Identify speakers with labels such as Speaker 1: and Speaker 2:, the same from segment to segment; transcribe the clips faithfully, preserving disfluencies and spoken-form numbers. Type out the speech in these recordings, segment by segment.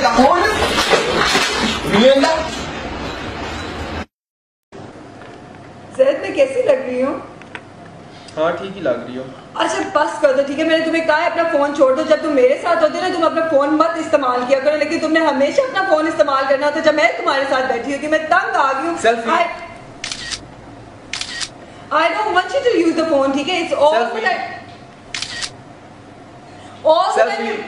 Speaker 1: फोन रियला
Speaker 2: जैद मैं कैसी लग रही हूँ?
Speaker 3: हाँ ठीक ही लग रही हो।
Speaker 2: अच्छा बस कर दो ठीक है, मैंने तुम्हें कहा है अपना फोन छोड़ दो। जब तुम मेरे साथ होते ना तुम अपना फोन मत इस्तेमाल किया करो, लेकिन तुमने हमेशा अपना फोन इस्तेमाल करना होता। जब मैं तुम्हारे साथ बैठी होती मैं तंग आ गई हूँ। I don't want you to use the phone, ठीक है? It's all all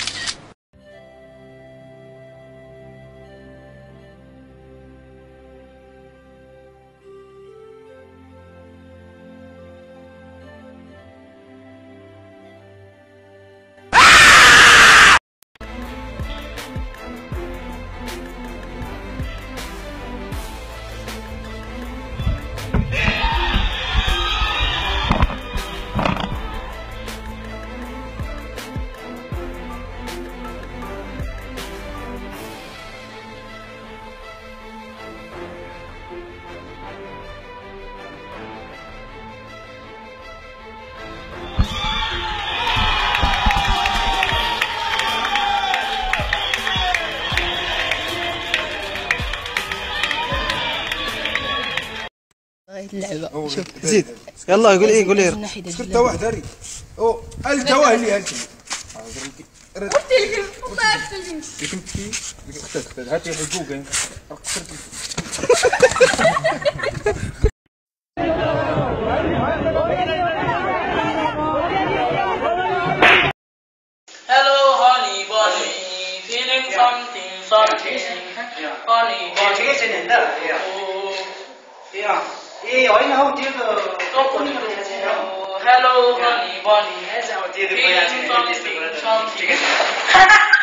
Speaker 4: اللعبة شوف زيد يلا قول ايه قول ايه
Speaker 1: اسكت واحد هري او التوه اللي هلتي
Speaker 2: قلت لك والله قلت لك
Speaker 1: كنت في اختك هاتي حقوق
Speaker 5: Hello honey bunny feeling something something honey bunny
Speaker 6: 这个真人的哎呀哎呀哎呀然后这个
Speaker 5: Hello honey bunny
Speaker 6: 这个
Speaker 5: feeling something something